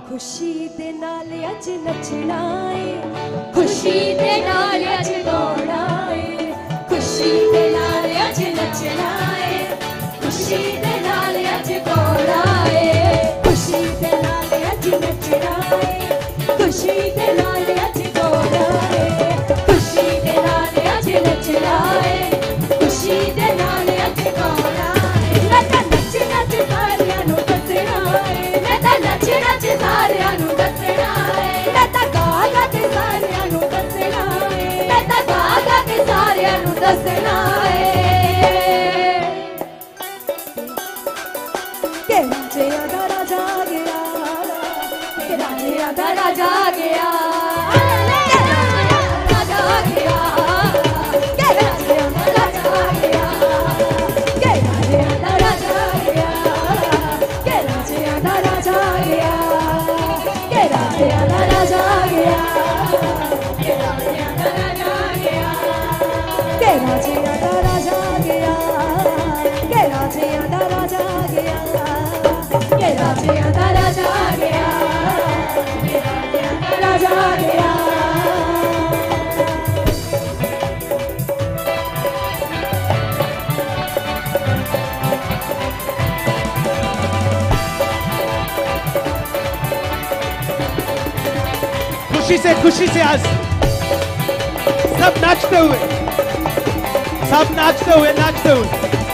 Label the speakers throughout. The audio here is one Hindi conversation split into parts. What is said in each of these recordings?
Speaker 1: खुशी दे नाल अज नचना है,
Speaker 2: खुशी दे नाल अज गाना है, खुशी दे नाल अज नचना है, खुशी दे नाल अज गाना है,
Speaker 1: खुशी दे नाल अज नचना है,
Speaker 2: खुशी दे नाल अज गाना है, खुशी दे नाल अज नचना है, खुशी दे नाल अज गाना है। मैं तां नच नच सारियां नूं दसना है, मैं तां नच नच सारियां नूं दसना है, मैं तां गा गा के सारियां नूं दसना है, मैं तां गा गा के सारियां नूं दसना है।
Speaker 1: के राजियां दा राजा गया,
Speaker 2: के राजियां दा राजा गया, राजा गया, के राजियां दा राजा गया, के राजियां दा राजा गया, के राजियां दा राजा गया, के राजियां दा राजा गया, के राजियां दा राजा गया,
Speaker 1: के राजियां दा राजा गया, के राजियां दा राजा गया,
Speaker 2: के राजियां दा राजा गया, के राजियां दा राजा गया।
Speaker 3: खुशी से आज सब नाचते हुए, सब नाचते हुए, नाचते हुए।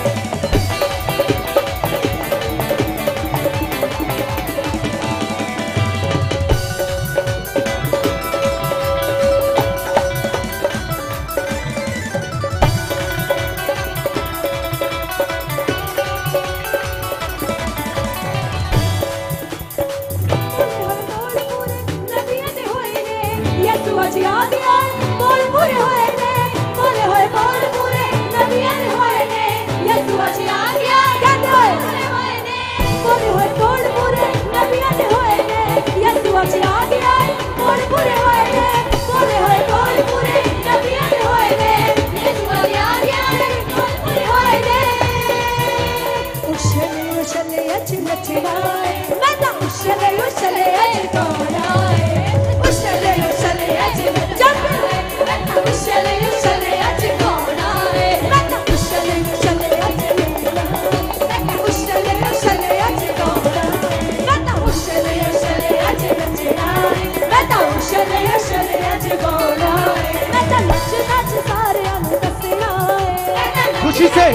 Speaker 3: खुशी से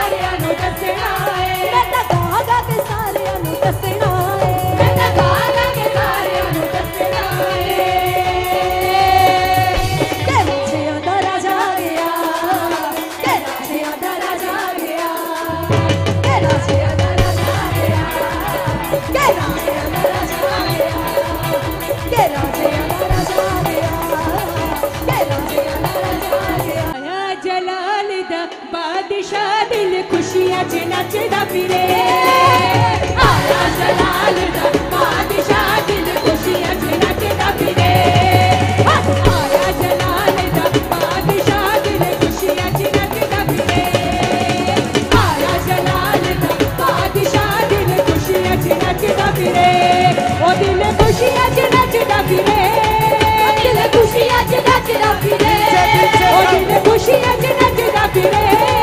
Speaker 2: खुशियां च नचदा फिरे, आया जलाल दा बादशाह दिल खुशियां च नचदा फिरे, आया जलाल दा बादशाह दिल खुशियां च नचदा फिरे, आया जलाल दा बादशाह दिल खुशियां च नचदा फिरे, ओ दिल खुशियां च नचदा फिरे, दिल खुशियां च नचदा फिरे, ओ दिल खुशियां च नचदा फिरे,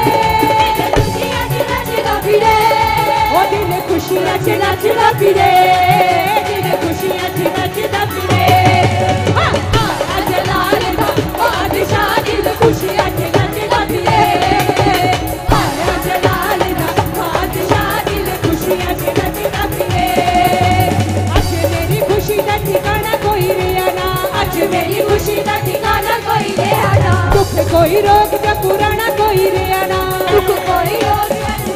Speaker 2: ओ दिल खुशियां च नचदा फिरे, दिल खुशियां च नचदा फिरे, आया जलाल दा बादशाह दिल खुशियां च नचदा फिरे, आया जलाल दा बादशाह दिल खुशियां च नचदा फिरे। अज मेरी खुशी दा ठिकाना कोई रेहा ना, अज मेरी खुशी दा ठिकाना कोई रेहा ना, दुख कोई रोग दा पुराना कोई रेहा ना, दुख कोई रोग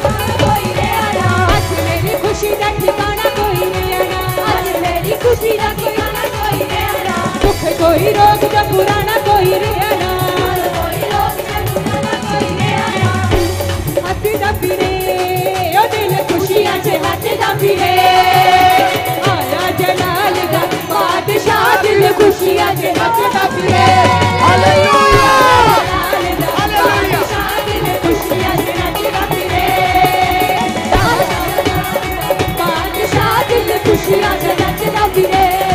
Speaker 2: खुशी दा ठिकाना कोई रेहा ना, आज मेरी खुशी दा ठिकाना कोई रेहा ना, दुख कोई रोग दा पुराना कोई रेहा ना, कोई रोग दा पुराना कोई रेहा ना, हसदा फिरे ओ दिल खुशियां च नचदा फिरे, आया जलाल दा बादशाह दिल खुशियां च नचदा फिरे, हालेलुया हालेलुया, दिल खुशियां च नचदा फिरे, खुशियां च नचदा फिरे।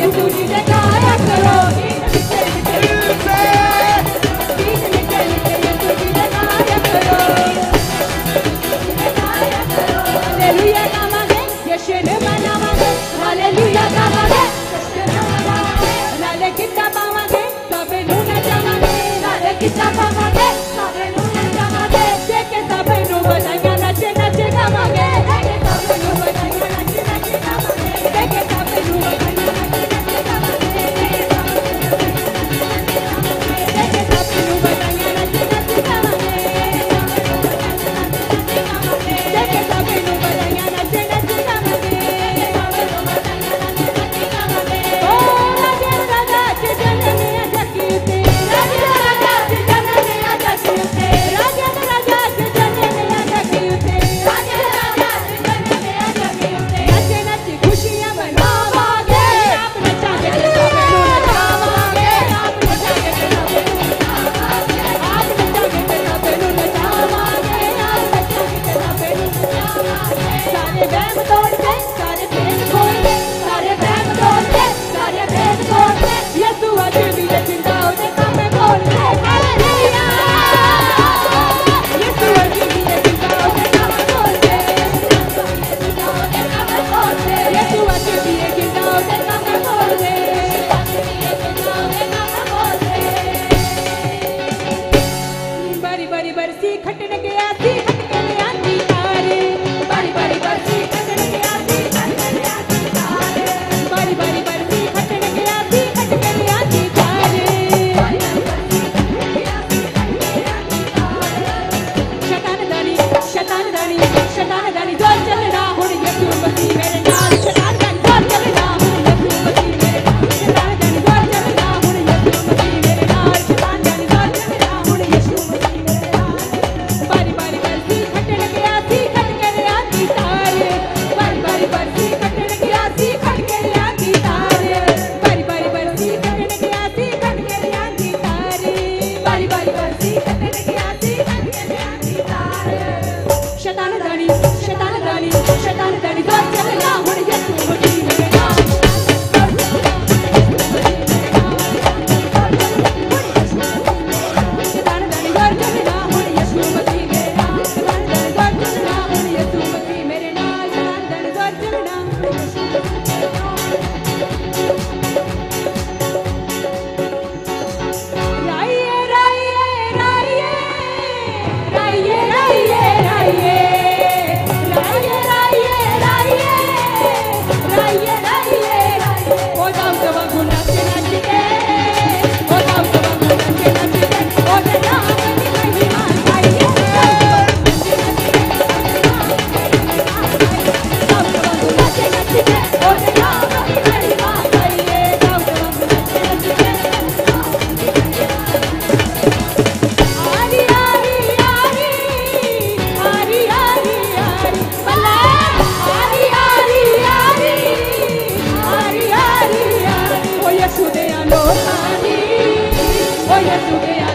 Speaker 2: Yes,